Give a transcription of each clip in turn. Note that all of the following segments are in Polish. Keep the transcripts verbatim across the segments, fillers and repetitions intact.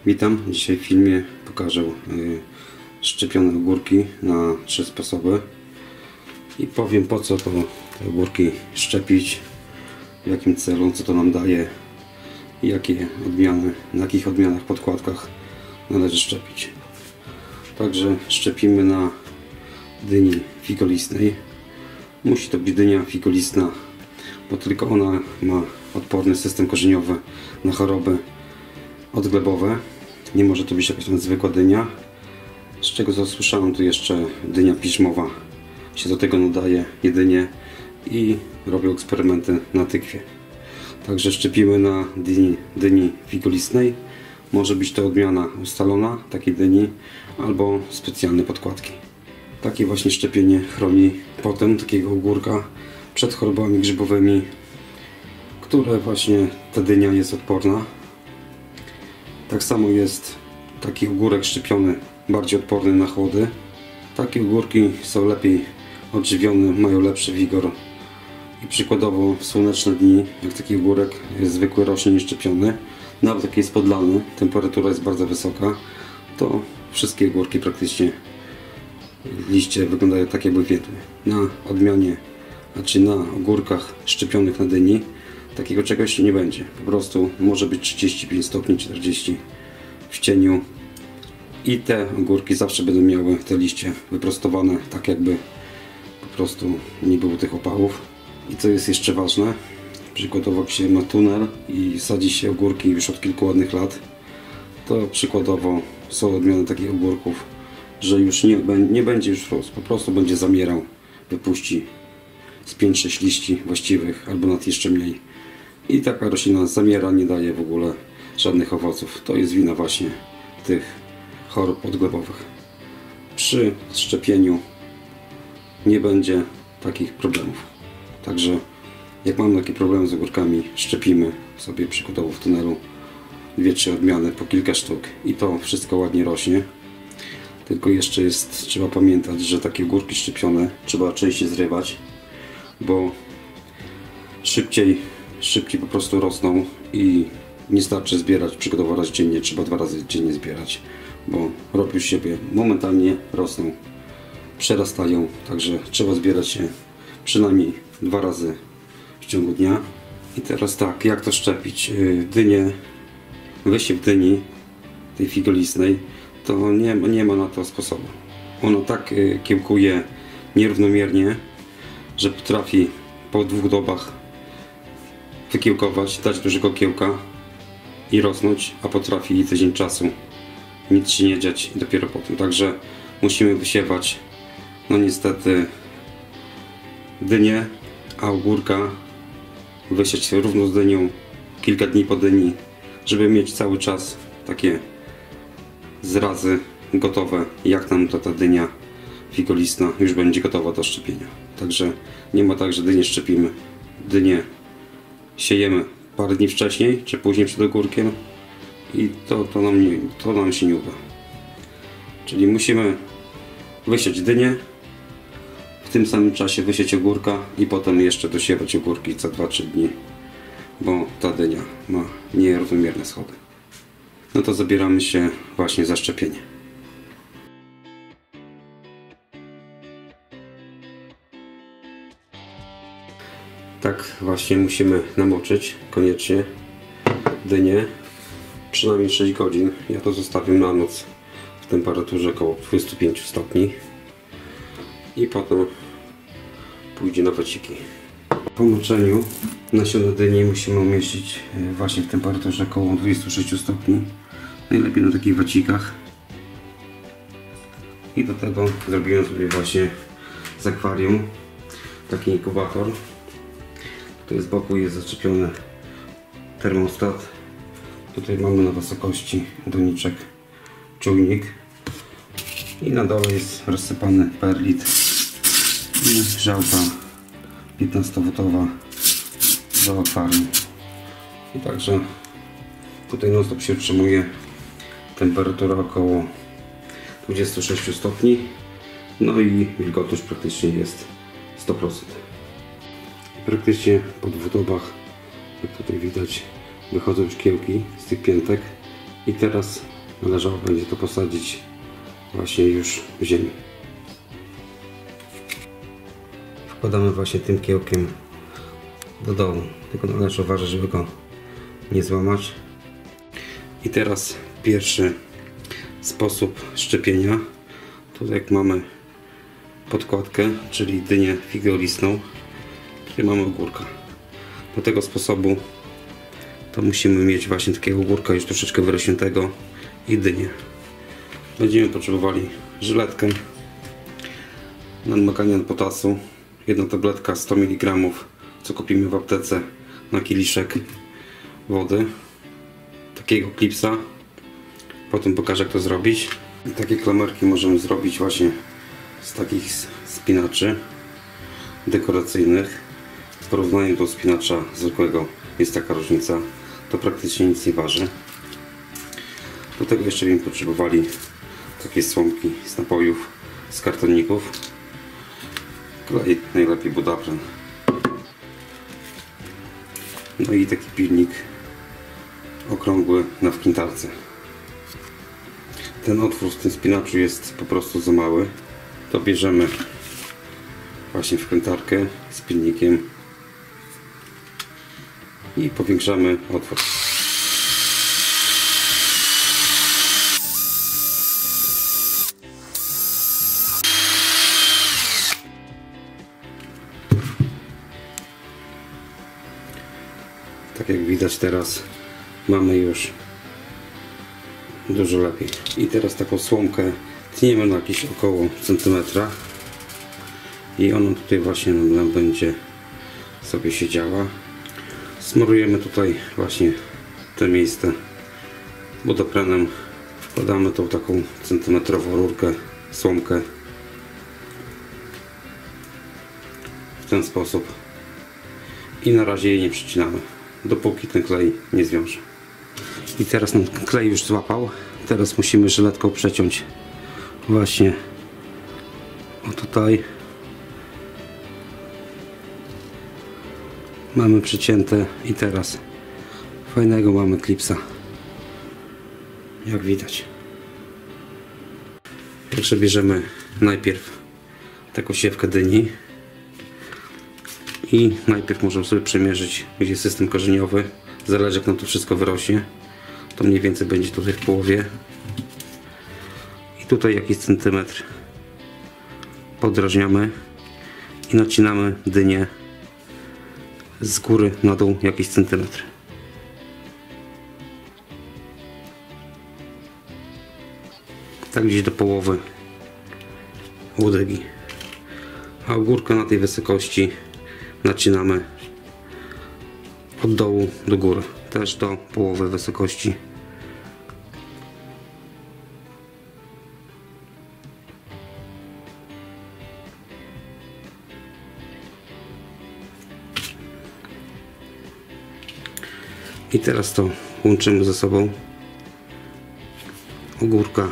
Witam, dzisiaj w filmie pokażę y, szczepione ogórki na trzy sposoby i powiem, po co to te ogórki szczepić, w jakim celu, co to nam daje i jakie odmiany, na jakich odmianach, podkładkach należy szczepić. Także szczepimy na dyni figolistnej. Musi to być dynia figolistna, bo tylko ona ma odporny system korzeniowy na choroby odglebowe. Nie może to być jakaś tam zwykła dynia. Z czego co słyszałem, tu jeszcze dynia piżmowa się do tego nadaje jedynie i robią eksperymenty na tykwie. Także szczepimy na dyni, dyni figolistnej. Może być to odmiana ustalona takiej dyni albo specjalne podkładki. Takie właśnie szczepienie chroni potem takiego ogórka przed chorobami grzybowymi, które właśnie ta dynia jest odporna. Tak samo jest taki ogórek szczepiony, bardziej odporny na chłody. Takie ogórki są lepiej odżywione, mają lepszy wigor. I przykładowo w słoneczne dni, jak taki ogórek jest zwykły, rośnie nieszczepiony, nawet jak jest podlany, temperatura jest bardzo wysoka, to wszystkie ogórki praktycznie, liście wyglądają tak, jakby wiedły. Na odmianie, znaczy na ogórkach szczepionych na dyni takiego czegoś nie będzie. Po prostu może być trzydzieści pięć stopni, czterdzieści w cieniu i te ogórki zawsze będą miały te liście wyprostowane, tak jakby po prostu nie było tych opałów. I co jest jeszcze ważne, przykładowo jak się ma tunel i sadzi się ogórki już od kilku ładnych lat, to przykładowo są odmiany takich ogórków, że już nie, nie będzie już rósł, po prostu będzie zamierał, wypuści z pięć sześć liści właściwych, albo nawet jeszcze mniej. I taka roślina zamiera, nie daje w ogóle żadnych owoców. To jest wina właśnie tych chorób odglebowych. Przy szczepieniu nie będzie takich problemów. Także jak mamy takie problemy z ogórkami, szczepimy sobie przykładowo w tunelu dwie trzy odmiany po kilka sztuk i to wszystko ładnie rośnie. Tylko jeszcze jest, trzeba pamiętać, że takie ogórki szczepione trzeba częściej zrywać, bo szybciej, szybciej po prostu rosną i nie starczy zbierać przykładowo raz dziennie, trzeba dwa razy dziennie zbierać, bo robią siebie, momentalnie rosną, przerastają, także trzeba zbierać się przynajmniej dwa razy w ciągu dnia. I teraz tak, jak to szczepić? Dynię, wysiew dyni, tej figolistnej, to nie, nie ma na to sposobu. Ono tak kiełkuje nierównomiernie, że potrafi po dwóch dobach wykiełkować, dać dużego kiełka i rosnąć, a potrafi tydzień czasu nic się nie dziać i dopiero potem. Także musimy wysiewać, no niestety, dynię, a ogórka wysiać równo z dynią kilka dni po dyni, żeby mieć cały czas takie zrazy gotowe, jak nam to ta dynia figolistna już będzie gotowa do szczepienia. Także nie ma tak, że dynię szczepimy. Dynię siejemy parę dni wcześniej, czy później przed ogórkiem i to, to, nam, nie, to nam się nie uda. Czyli musimy wysiać dynię, w tym samym czasie wysiać ogórka i potem jeszcze dosiewać ogórki co dwa trzy dni, bo ta dynia ma nierównomierne schody. No to zabieramy się właśnie za szczepienie. Tak właśnie musimy namoczyć koniecznie dynię przynajmniej sześć godzin. Ja to zostawię na noc w temperaturze około dwudziestu pięciu stopni i potem pójdzie na waciki. Po moczeniu nasiona dyni musimy umieścić właśnie w temperaturze około dwudziestu sześciu stopni. Najlepiej na takich wacikach. I do tego zrobiłem sobie właśnie z akwarium taki inkubator. Tutaj z boku jest zaczepiony termostat. Tutaj mamy na wysokości doniczek czujnik. I na dole jest rozsypany perlit i grzałka piętnastowotowa do akwarium. I także tutaj non stop się utrzymuje temperatura około dwudziestu sześciu stopni. No i wilgotność praktycznie jest sto procent. Praktycznie po dwóch dobach, jak tutaj widać, wychodzą szkiełki z tych piętek i teraz należało będzie to posadzić właśnie już w ziemi. Wkładamy właśnie tym kiełkiem do dołu, tylko należy uważać, żeby go nie złamać. I teraz pierwszy sposób szczepienia. Tutaj jak mamy podkładkę, czyli dynię figolistną, tutaj mamy ogórka. Do tego sposobu to musimy mieć właśnie takiego ogórka już troszeczkę wyrośniętego i dynię. Będziemy potrzebowali żyletkę, nadmagania potasu, jedna tabletka sto miligramów, co kupimy w aptece na kieliszek wody, takiego klipsa, potem pokażę jak to zrobić. I takie klamerki możemy zrobić właśnie z takich spinaczy dekoracyjnych. W porównaniu do spinacza zwykłego jest taka różnica, to praktycznie nic nie waży. Do tego jeszcze bym potrzebowali takie słomki z napojów, z kartoników, klej najlepiej Budapren, no i taki pilnik okrągły na wkrętarce. Ten otwór w tym spinaczu jest po prostu za mały, to bierzemy właśnie wkrętarkę z pilnikiem i powiększamy otwór. Tak jak widać teraz mamy już dużo lepiej. I teraz taką słomkę tniemy na jakieś około centymetra i ona tutaj właśnie nam będzie sobie siedziała. Smorujemy tutaj właśnie to miejsce Budaprenem, wkładamy tą taką centymetrową rurkę, słomkę w ten sposób i na razie jej nie przycinamy, dopóki ten klej nie zwiąże. I teraz nam klej już złapał, teraz musimy żyletką przeciąć właśnie o tutaj. Mamy przycięte i teraz fajnego mamy klipsa, jak widać. Pierwsze bierzemy najpierw taką siewkę dyni i najpierw możemy sobie przemierzyć, gdzie jest system korzeniowy. Zależy jak nam to wszystko wyrośnie, to mniej więcej będzie tutaj w połowie. I tutaj jakiś centymetr podrażniamy i nacinamy dynię z góry na dół jakiś centymetr. Tak gdzieś do połowy łodygi. A ogórkę na tej wysokości nacinamy od dołu do góry, też do połowy wysokości. I teraz to łączymy ze sobą, ogórka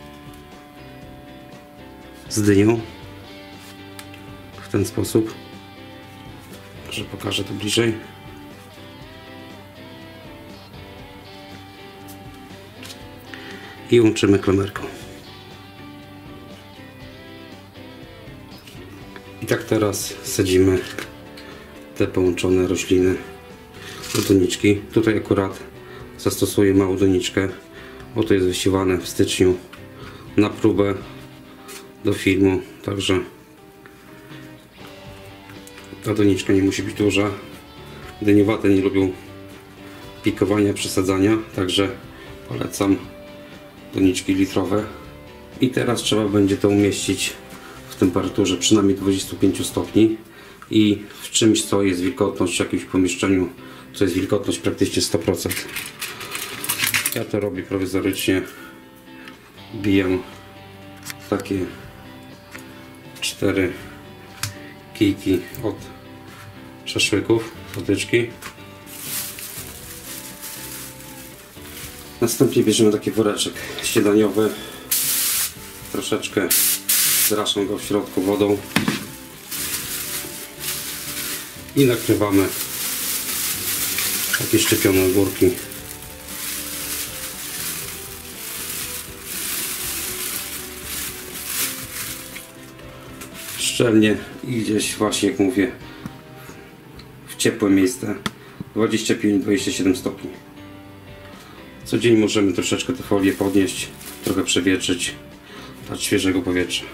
z dynią w ten sposób. Może pokażę to bliżej. I łączymy klamerką. I tak teraz sadzimy te połączone rośliny do doniczki. Tutaj akurat zastosuję małą doniczkę, bo to jest wysiewane w styczniu na próbę do filmu, także ta doniczka nie musi być duża. Dyniowate nie lubią pikowania, przesadzania, także polecam doniczki litrowe. I teraz trzeba będzie to umieścić w temperaturze przynajmniej dwudziestu pięciu stopni i w czymś, co jest wilgotność, w jakimś pomieszczeniu, co jest wilgotność praktycznie sto procent. Ja to robię prowizorycznie, biję takie cztery kijki od szaszłyków, potyczki. Następnie bierzemy taki woreczek śniadaniowy, troszeczkę zraszam go w środku wodą i nakrywamy takie szczepione ogórki. szczelnie i gdzieś właśnie, jak mówię, w ciepłe miejsce, dwadzieścia pięć do dwudziestu siedmiu stopni. Co dzień możemy troszeczkę tę folię podnieść, trochę przewietrzyć, dać świeżego powietrza.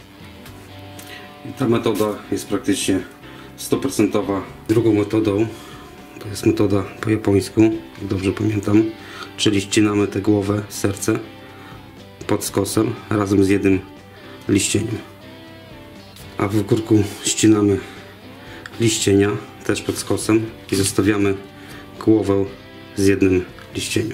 I ta metoda jest praktycznie sto procent. Drugą metodą to jest metoda po japońsku, jak dobrze pamiętam, czyli ścinamy tę głowę, serce pod skosem razem z jednym liścieniem. A w ogórku ścinamy liścienia też pod skosem i zostawiamy głowę z jednym liścieniem.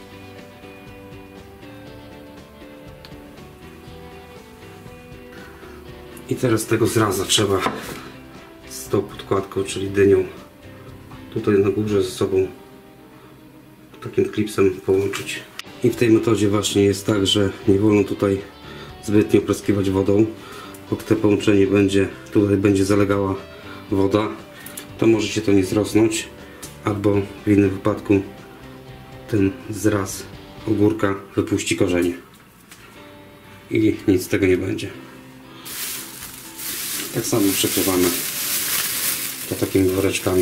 I teraz tego zraza trzeba z tą podkładką, czyli dynią, tutaj na górze ze sobą takim klipsem połączyć. I w tej metodzie właśnie jest tak, że nie wolno tutaj zbytnio opryskiwać wodą, bo to połączenie będzie, tutaj będzie zalegała woda, to możecie to nie zrosnąć, albo w innym wypadku ten zraz ogórka wypuści korzenie i nic z tego nie będzie. Tak samo przekrywamy to takimi woreczkami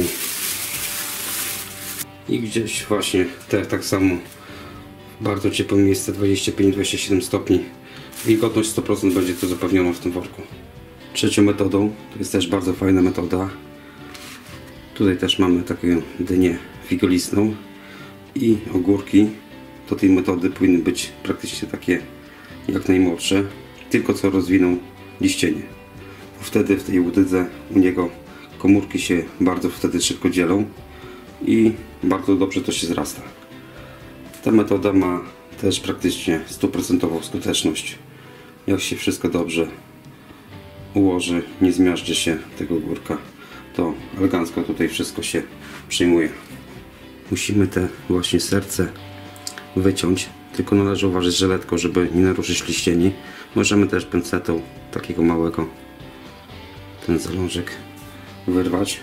i gdzieś właśnie te, tak samo w bardzo ciepłe miejsce, dwadzieścia pięć do dwudziestu siedmiu stopni, wilgotność sto procent będzie to zapewniona w tym worku. Trzecią metodą, to jest też bardzo fajna metoda, tutaj też mamy taką dynię figolistną i ogórki do tej metody powinny być praktycznie takie jak najmłodsze, tylko co rozwiną liścienie. Wtedy w tej łodydze u niego komórki się bardzo wtedy szybko dzielą i bardzo dobrze to się zrasta. Ta metoda ma też praktycznie sto procent skuteczność. Jak się wszystko dobrze ułoży, nie zmiażdży się tego ogórka, to elegancko tutaj wszystko się przyjmuje. Musimy te właśnie serce wyciąć, tylko należy uważać z żyletką, żeby nie naruszyć liścieni. Możemy też pincetą takiego małego ten zalążek wyrwać.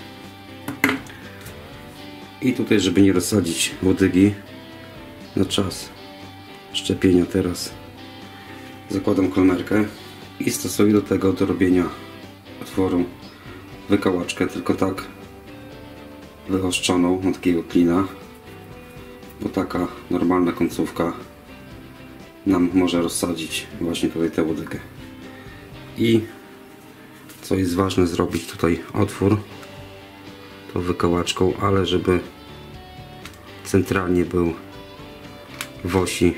I tutaj, żeby nie rozsadzić łodygi, na czas szczepienia teraz zakładam kolmerkę i stosuję do tego do robienia otworu wykałaczkę, tylko tak wyostrzoną na takiego klina, bo taka normalna końcówka nam może rozsadzić właśnie tutaj tę łodygę. I co jest ważne, zrobić tutaj otwór tą wykałaczką, ale żeby centralnie był w osi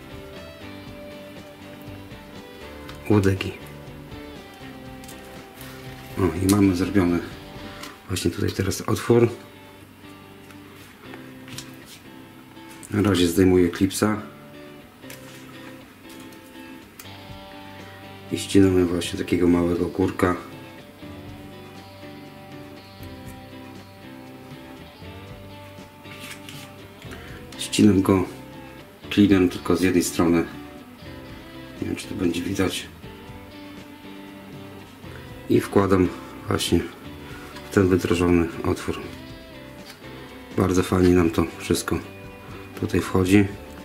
łodygi. O, i mamy zrobiony właśnie tutaj teraz otwór. Na razie zdejmuję klipsa i ścinamy właśnie takiego małego ogórka. Ścinam go klinem tylko z jednej strony. Nie wiem, czy to będzie widać. I wkładam właśnie w ten wydrożony otwór. Bardzo fajnie nam to wszystko tutaj wchodzi.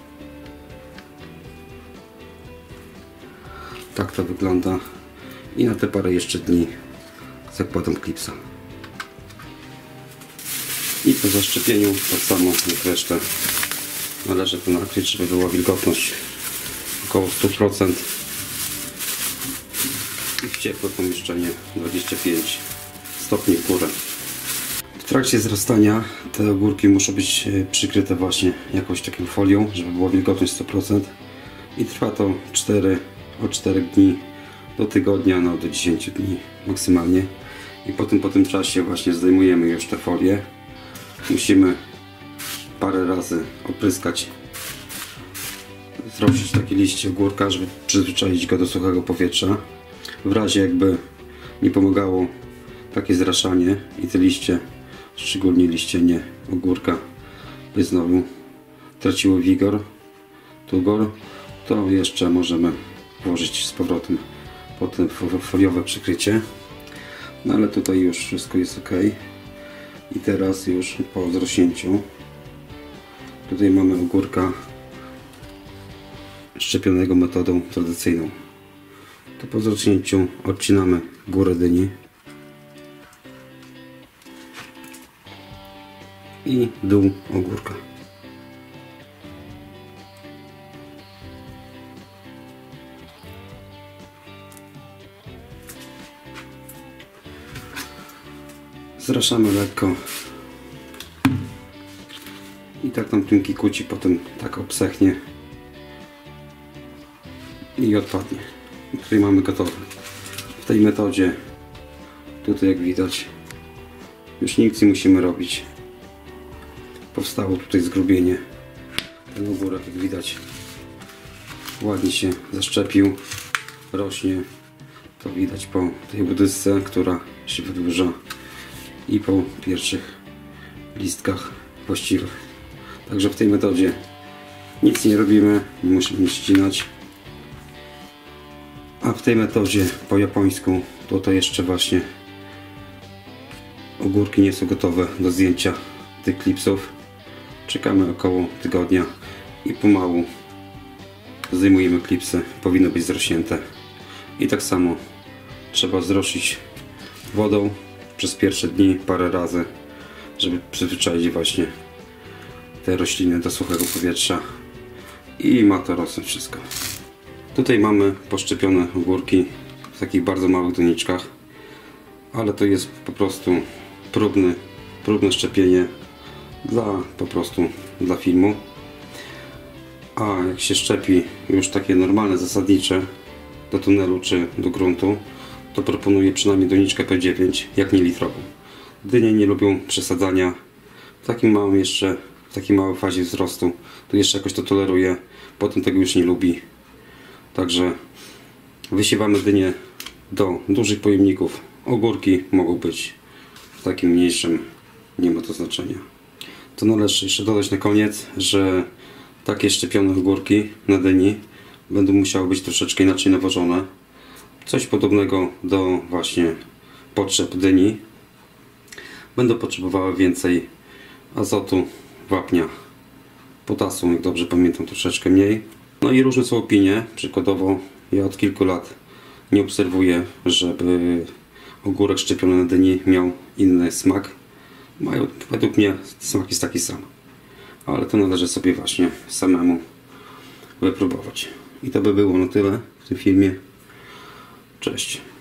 Tak to wygląda. I na te parę jeszcze dni zakładam klipsa. I po zaszczepieniu tak samo jak resztę należy to nakryć, żeby była wilgotność około sto procent i w ciepłe pomieszczenie dwadzieścia pięć stopni w górę. W trakcie zrastania te ogórki muszą być przykryte właśnie jakąś taką folią, żeby była wilgotność sto procent i trwa to cztery, od czterech dni do tygodnia, no do dziesięciu dni maksymalnie. I potem po tym czasie właśnie zdejmujemy już te folie. Musimy parę razy opryskać, zrobić takie liście ogórka, żeby przyzwyczaić go do suchego powietrza. W razie jakby nie pomagało takie zraszanie i te liście, szczególnie liścienie ogórka, by znowu traciły wigor, tugor, to jeszcze możemy włożyć z powrotem pod to foliowe przykrycie. No ale tutaj już wszystko jest ok. I teraz już po zrośnięciu tutaj mamy ogórka szczepionego metodą tradycyjną. to po zrośnięciu odcinamy górę dyni i dół ogórka. Zraszamy lekko i tak tam tym kikuci potem tak obsechnie i odpadnie. Tutaj mamy gotowe. W tej metodzie tutaj, jak widać, już nic nie musimy robić. Powstało tutaj zgrubienie. Ten ogórek, jak widać, ładnie się zaszczepił, rośnie. To widać po tej łodyżce, która się wydłuża, i po pierwszych listkach właściwych. Także w tej metodzie nic nie robimy, nie musimy ścinać. A w tej metodzie po japońsku to to jeszcze właśnie ogórki nie są gotowe do zdjęcia tych klipsów. Czekamy około tygodnia i pomału zdejmujemy klipsy. Powinno być zrośnięte. I tak samo trzeba zrosić wodą przez pierwsze dni parę razy, żeby przyzwyczaić właśnie te rośliny do suchego powietrza, i ma to rosnąć wszystko. Tutaj mamy poszczepione ogórki w takich bardzo małych doniczkach, ale to jest po prostu próbny, próbne szczepienie dla po prostu dla filmu. A jak się szczepi już takie normalne, zasadnicze do tunelu czy do gruntu, to proponuję przynajmniej doniczkę P dziewięć, jak nie litrową. Dynie nie lubią przesadzania. W takim małym jeszcze, w takiej małej fazie wzrostu to jeszcze jakoś to toleruje, potem tego już nie lubi. Także wysiewamy dynie do dużych pojemników. Ogórki mogą być w takim mniejszym, nie ma to znaczenia. To należy jeszcze dodać na koniec, że takie szczepione ogórki na dyni będą musiały być troszeczkę inaczej nawożone. Coś podobnego do właśnie potrzeb dyni. Będą potrzebowały więcej azotu, wapnia, potasu, jak dobrze pamiętam, troszeczkę mniej. No i różne są opinie. Przykładowo ja od kilku lat nie obserwuję, żeby ogórek szczepiony na dyni miał inny smak. Mają, według mnie smak jest taki sam. Ale to należy sobie właśnie samemu wypróbować. I to by było na tyle w tym filmie. Cześć.